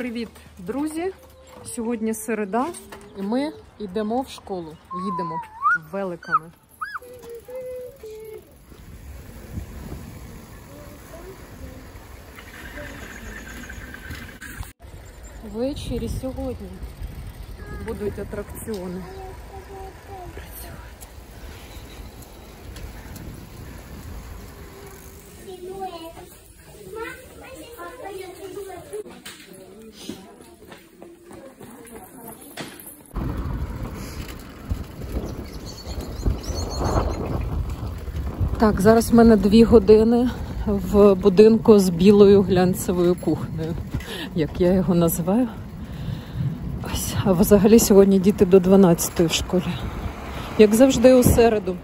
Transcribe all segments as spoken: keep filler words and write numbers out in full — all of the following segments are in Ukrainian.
Привіт, друзі! Сьогодні середа, і ми йдемо в школу. Їдемо великами. Ввечері сьогодні будуть атракціони. Так, зараз в мене дві години в будинку з білою глянцевою кухнею, як я його називаю. Ось. А взагалі сьогодні діти до дванадцятої в школі. Як завжди у середу.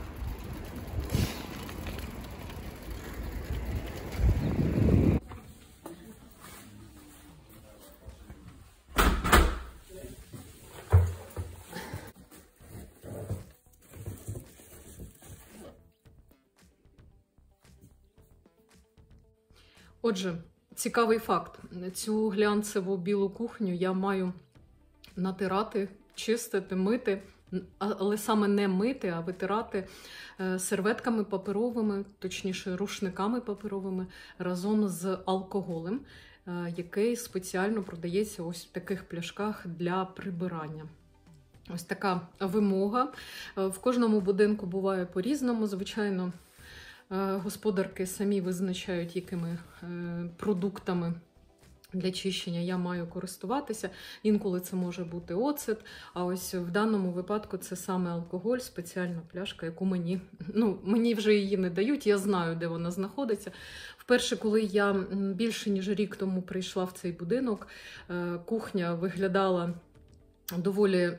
Отже, цікавий факт. Цю глянцеву білу кухню я маю натирати, чистити, мити, але саме не мити, а витирати серветками паперовими, точніше рушниками паперовими, разом з алкоголем, який спеціально продається ось в таких пляшках для прибирання. Ось така вимога. В кожному будинку буває по-різному, звичайно. Господарки самі визначають, якими продуктами для чищення я маю користуватися. Інколи це може бути оцет, а ось в даному випадку це саме алкоголь, спеціальна пляшка, яку мені, ну, мені вже її не дають, я знаю, де вона знаходиться. Вперше, коли я більше ніж рік тому прийшла в цей будинок, кухня виглядала доволі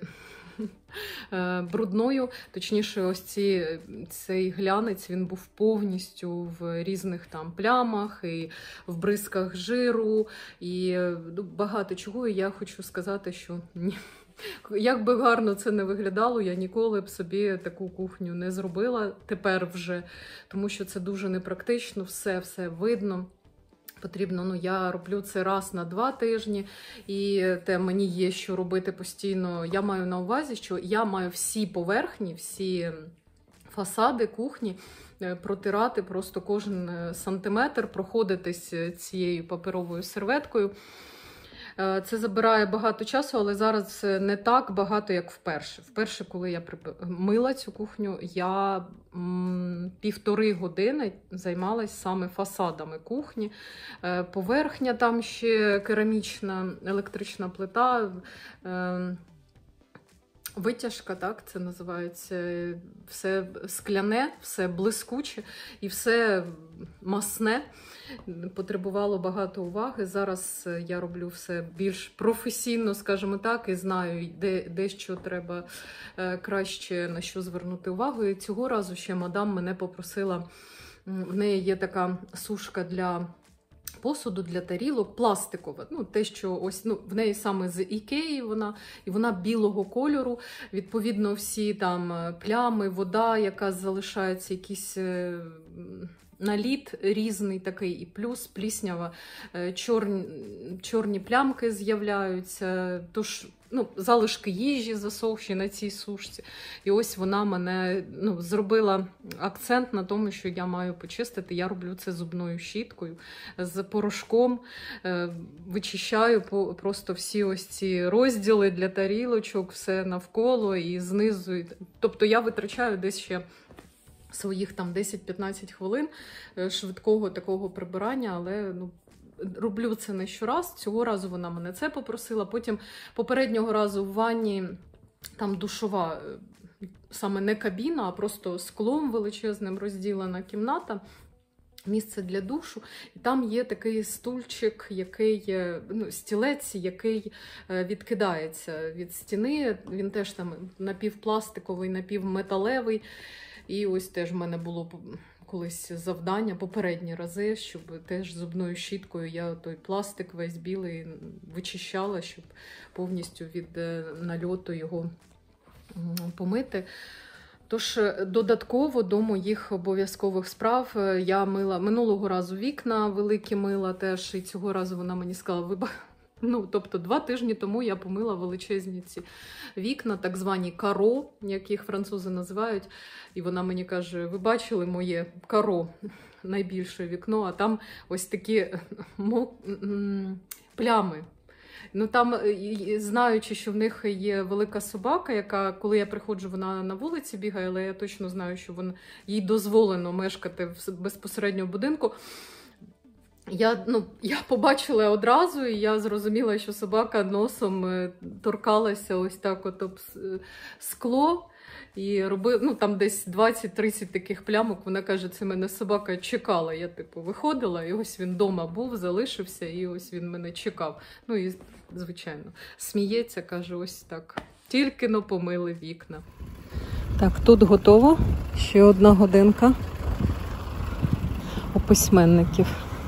брудною, точніше, ось ці, цей глянець, він був повністю в різних там плямах, і в бризках жиру, і багато чого. І я хочу сказати, що ні. Як би гарно це не виглядало, я ніколи б собі таку кухню не зробила тепер вже, тому що це дуже непрактично, все-все видно. Потрібно, ну, я роблю це раз на два тижні, і те мені є що робити постійно. Я маю на увазі, що я маю всі поверхні, всі фасади кухні протирати просто кожен сантиметр, проходитись цією паперовою серветкою. Це забирає багато часу, але зараз не так багато, як вперше. Вперше, коли я мила цю кухню, я м, півтори години займалась саме фасадами кухні. Поверхня там ще керамічна, електрична плита, е, витяжка, так це називається, все скляне, все блискуче і все масне. Потребувало багато уваги. Зараз я роблю все більш професійно, скажімо так, і знаю, де, де що треба краще, на що звернути увагу. І цього разу ще мадам мене попросила, в неї є така сушка для посуду, для тарілок, пластикова. Ну, те, що ось, ну, в неї саме з Ікеї вона, і вона білого кольору. Відповідно, всі там плями, вода, яка залишається, якісь наліт різний такий, і плюс пліснява, чорні, чорні плямки з'являються, тож, ну, залишки їжі засохші на цій сушці. І ось вона мене, ну, зробила акцент на тому, що я маю почистити. Я роблю це зубною щіткою, з порошком, вичищаю просто всі ось ці розділи для тарілочок, все навколо і знизу. Тобто я витрачаю десь ще своїх там десять-п'ятнадцять хвилин швидкого такого прибирання, але, ну, роблю це не щораз. Цього разу вона мене це попросила. Потім попереднього разу в ванні там душова, саме не кабіна, а просто склом величезним розділена кімната. Місце для душу, і там є такий стульчик, який, ну, стілець, який відкидається від стіни. Він теж там напівпластиковий, напівметалевий. І ось теж в мене було колись завдання, попередні рази, щоб теж зубною щіткою я той пластик весь білий вичищала, щоб повністю від нальоту його помити. Тож додатково до моїх обов'язкових справ я мила минулого разу вікна великі мила теж, і цього разу вона мені сказала: Ну, тобто два тижні тому я помила величезні ці вікна, так звані каро, як їх французи називають. І вона мені каже, ви бачили моє каро, найбільше вікно, а там ось такі плями. Ну там, знаючи, що в них є велика собака, яка, коли я приходжу, вона на вулиці бігає, але я точно знаю, що вон, їй дозволено мешкати в безпосередньо в будинку. Я, ну, я побачила одразу, і я зрозуміла, що собака носом торкалася ось так от об скло. І робив, ну там десь двадцять-тридцять таких плямок. Вона каже, це мене собака чекала. Я типу виходила, і ось він вдома був, залишився, і ось він мене чекав. Ну і, звичайно, сміється, каже, ось так. Тільки но помили вікна. Так, тут готово. Ще одна годинка у письменників.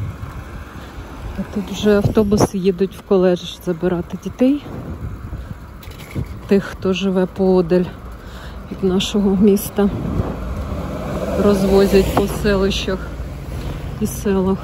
А тут вже автобуси їдуть в коледж забирати дітей. Тих, хто живе поодаль від нашого міста, розвозять по селищах і селах.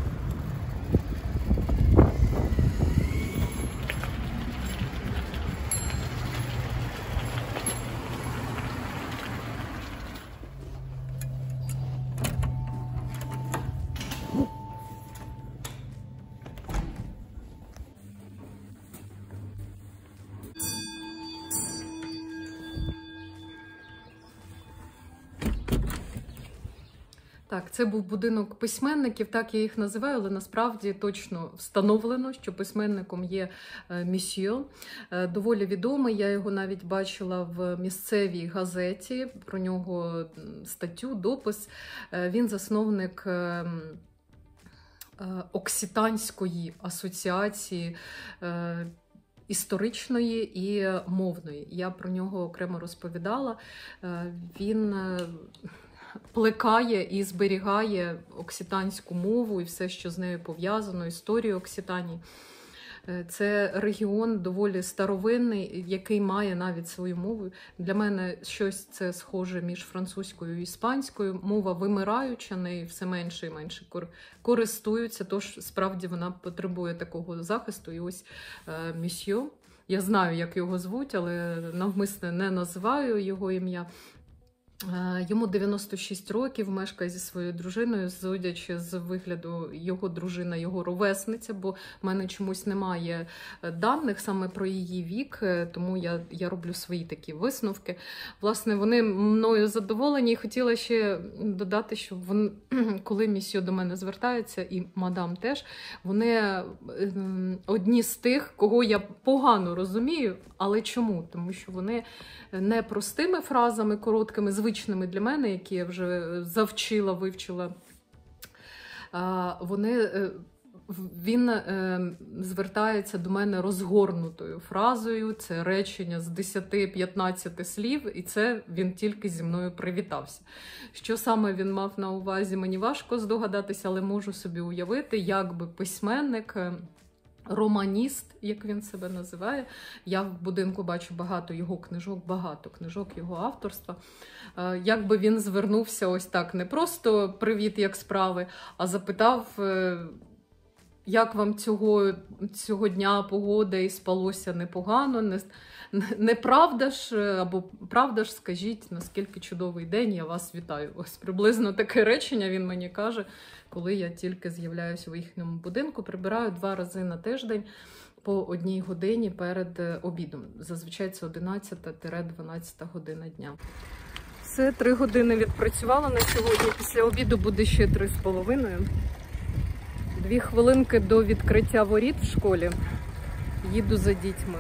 Так, це був будинок письменників, так я їх називаю, але насправді точно встановлено, що письменником є Місьйо. Доволі відомий, я його навіть бачила в місцевій газеті, про нього статтю, допис. Він засновник Окситанської асоціації історичної і мовної. Я про нього окремо розповідала. Він плекає і зберігає окситанську мову і все, що з нею пов'язано, історію Окситанії. Це регіон доволі старовинний, який має навіть свою мову. Для мене щось це схоже між французькою і іспанською. Мова вимираюча, нею все менше і менше користуються, тож справді вона потребує такого захисту. І ось Місьйо, я знаю, як його звуть, але навмисне не називаю його ім'я. Йому дев'яносто шість років, мешкає зі своєю дружиною, судячи з вигляду, його дружина, його ровесниця, бо в мене чомусь немає даних саме про її вік, тому я, я роблю свої такі висновки. Власне, вони мною задоволені, і хотіла ще додати, що вони, коли Місьйо до мене звертається, і мадам теж, вони одні з тих, кого я погано розумію, але чому? Тому що вони не простими фразами, короткими, звичними для мене, які я вже завчила, вивчила, вони, він звертається до мене розгорнутою фразою, це речення з десяти-п'ятнадцяти слів, і це він тільки зі мною привітався. Що саме він мав на увазі, мені важко здогадатися, але можу собі уявити, як би письменник, романіст, як він себе називає. Я в будинку бачу багато його книжок, багато книжок його авторства. Якби він звернувся ось так, не просто «Привіт, як справи», а запитав, як вам цього, цього дня погода і спалося непогано, не, не правда ж, або правда ж, скажіть, наскільки чудовий день, я вас вітаю. Ось приблизно таке речення він мені каже, коли я тільки з'являюся в їхньому будинку. Прибираю два рази на тиждень по одній годині перед обідом. Зазвичай це одинадцята-дванадцята година дня. Все, три години відпрацювала на сьогодні. Після обіду буде ще три з половиною. Дві хвилинки до відкриття воріт в школі. Їду за дітьми.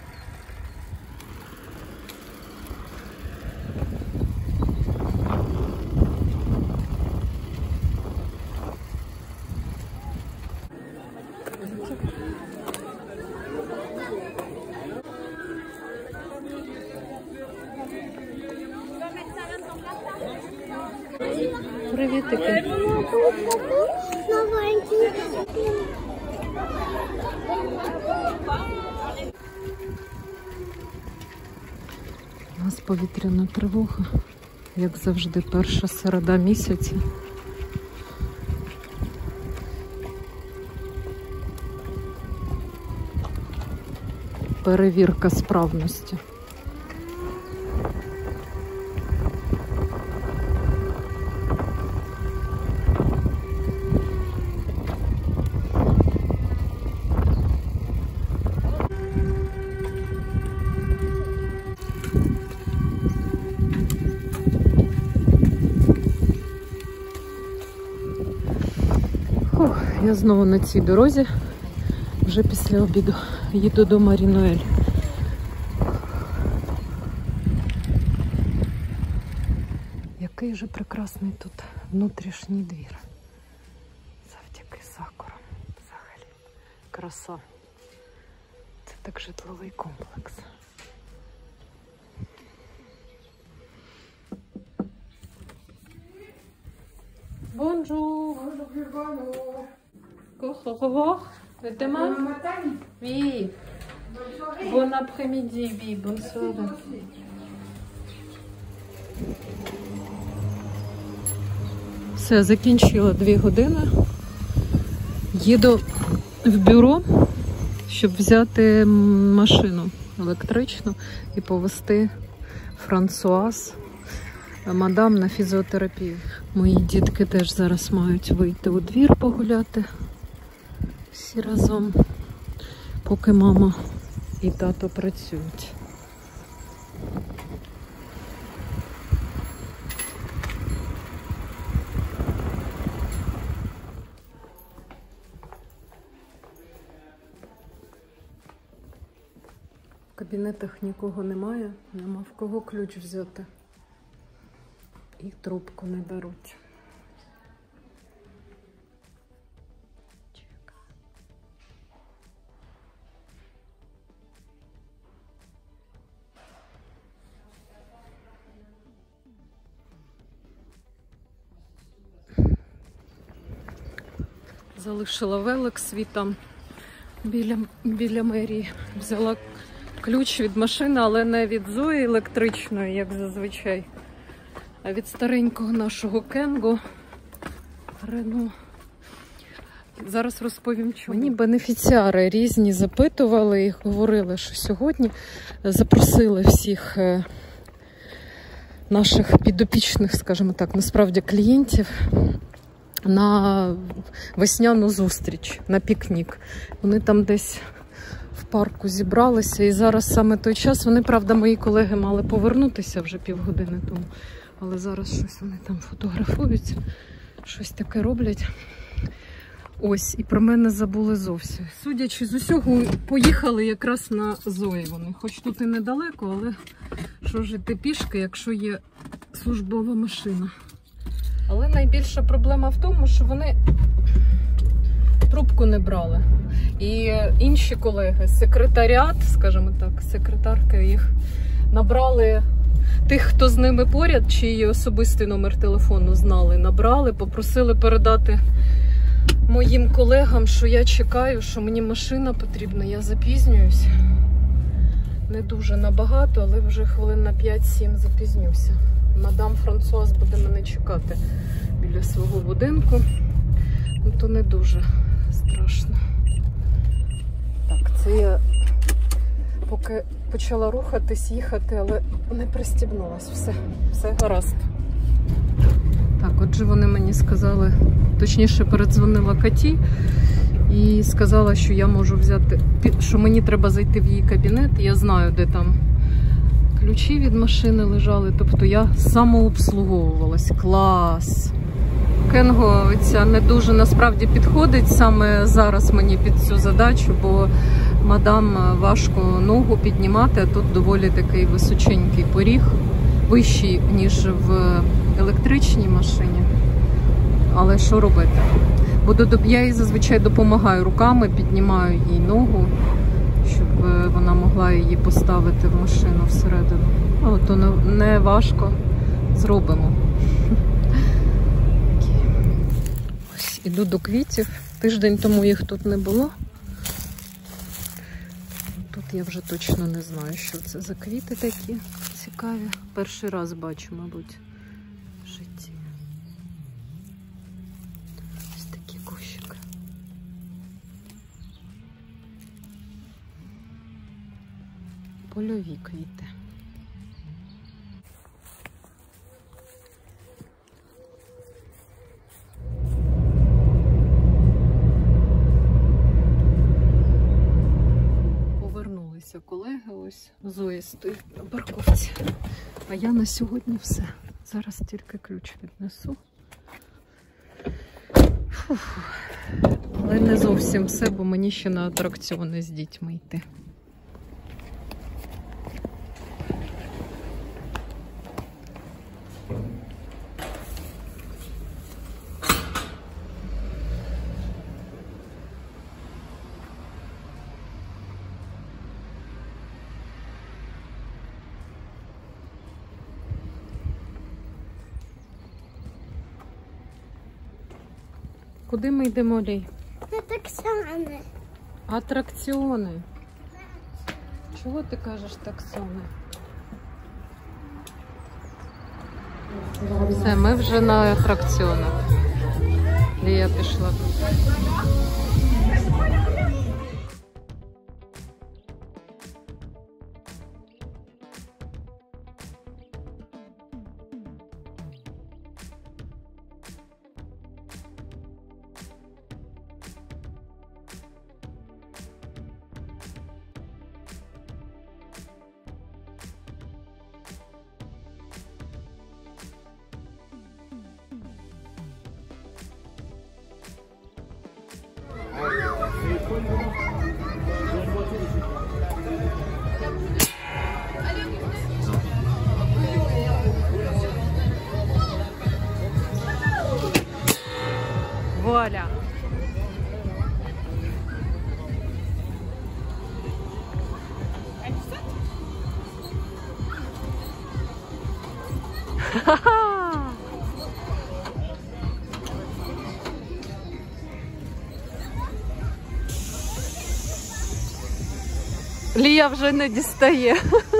Привітики. У нас повітряна тривога, як завжди, перша середа місяця. перевірка справності. Фух, я знову на цій дорозі, вже після обіду. Їду до Марі-Ноель. Який же прекрасний тут внутрішній двір. Завдяки сакурам. Взагалі. Краса. Це так житловий комплекс. Bonjour. Bonjour. Au revoir. Demain? Oui. Bon après-midi, oui. Bonne soirée. Все, закінчила дві години. Їду в бюро, щоб взяти машину електричну і повезти Франсуаз, мадам, на фізіотерапію. Мої дітки теж зараз мають вийти у двір погуляти. Всі разом, поки мама і тато працюють. В кабінетах нікого немає, нема в кого ключ взяти. І трубку не беруть. Залишила велик свій там біля, біля мерії. Взяла ключ від машини, але не від Зої електричної, як зазвичай, а від старенького нашого Кенго Рено. Зараз розповім, чому. Мені бенефіціари різні запитували і говорили, що сьогодні запросили всіх наших підопічних, скажімо так, насправді клієнтів, на весняну зустріч, на пікнік. Вони там десь в парку зібралися, і зараз саме той час. Вони, правда, мої колеги мали повернутися вже півгодини тому, але зараз щось вони там фотографують, щось таке роблять. Ось, і про мене забули зовсім. Судячи з усього, поїхали якраз на Зої вони. Хоч тут і недалеко, але що ж іти пішки, якщо є службова машина. Але найбільша проблема в тому, що вони трубку не брали. І інші колеги, секретаріат, скажімо так, секретарки їх набрали, тих, хто з ними поряд, чиї особистий номер телефону знали, набрали, попросили передати моїм колегам, що я чекаю, що мені машина потрібна, я запізнююсь. Не дуже набагато, але вже хвилин на п'ять-сім запізнюся. Мадам Франсуаз буде мене чекати біля свого будинку. Ну, то не дуже страшно. Так, це я поки почала рухатись, їхати, але не пристібнулась. Все, все гаразд. Так, отже, вони мені сказали, точніше передзвонила Каті і сказала, що я можу взяти, що мені треба зайти в її кабінет. Я знаю, де там ключі від машини лежали, тобто я самообслуговувалась. Клас! Кенго ця не дуже насправді підходить саме зараз мені під цю задачу, бо мадам важко ногу піднімати, а тут доволі такий височенький поріг, вищий, ніж в електричній машині. Але що робити? Буду, я їй зазвичай допомагаю руками, піднімаю їй ногу, щоб вона могла її поставити в машину всередину. Ну, то не, не важко. Зробимо. Ось, іду до квітів. Тиждень тому їх тут не було. Тут я вже точно не знаю, що це за квіти такі цікаві. Перший раз бачу, мабуть, в житті. Ось такі кущики. Польові квіти. Повернулися колеги, ось Зоя стоїть на парковці. А я на сьогодні все. Зараз тільки ключ віднесу. Фух. Але не зовсім все, бо мені ще на атракціони з дітьми йти. Куди ми йдемо, Лій? Атракціони. Атракціони. Чого ти кажеш таксони? Все, ми вже на атракціонах. Лія пішла. Вуаля! Ха-ха! Лія вже не дістає.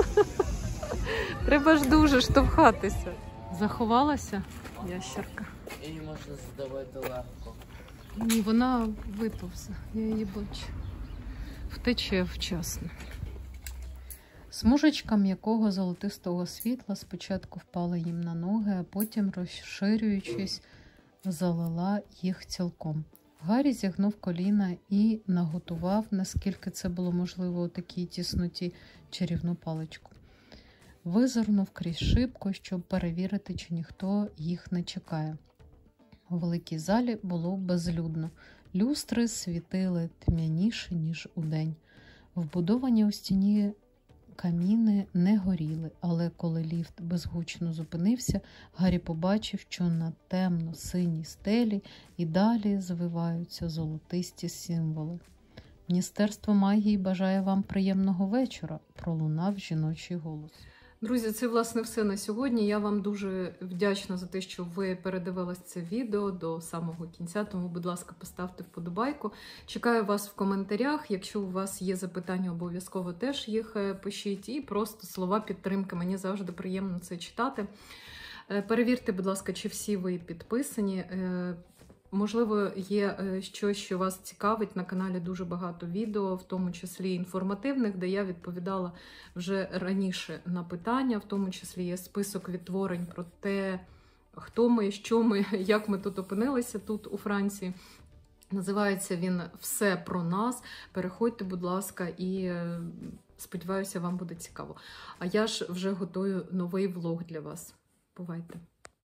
Треба ж дуже штовхатися. Заховалася ящерка. Її можна задавити легко. Ні, вона виповза, я її бачу. Втече вчасно. Смужечка м'якого золотистого світла спочатку впала їм на ноги, а потім, розширюючись, залила їх цілком. Гаррі зігнув коліна і наготував, наскільки це було можливо у такій тісноті, чарівну паличку. Визирнув крізь шибку, щоб перевірити, чи ніхто їх не чекає. У великій залі було безлюдно. Люстри світили тьмяніше, ніж удень. Вбудовані у стіні каміни не горіли, але коли ліфт безгучно зупинився, Гаррі побачив, що на темно-синій стелі і далі звиваються золотисті символи. «Міністерство магії бажає вам приємного вечора», – пролунав жіночий голос. Друзі, це, власне, все на сьогодні. Я вам дуже вдячна за те, що ви передивились це відео до самого кінця, тому, будь ласка, поставте вподобайку. Чекаю вас в коментарях. Якщо у вас є запитання, обов'язково теж їх пишіть. І просто слова підтримки. Мені завжди приємно це читати. Перевірте, будь ласка, чи всі ви підписані. Можливо, є щось, що вас цікавить. На каналі дуже багато відео, в тому числі інформативних, де я відповідала вже раніше на питання. В тому числі є список відтворень про те, хто ми, що ми, як ми тут опинилися, тут у Франції. Називається він «Все про нас». Переходьте, будь ласка, і сподіваюся, вам буде цікаво. А я ж вже готую новий влог для вас. Бувайте!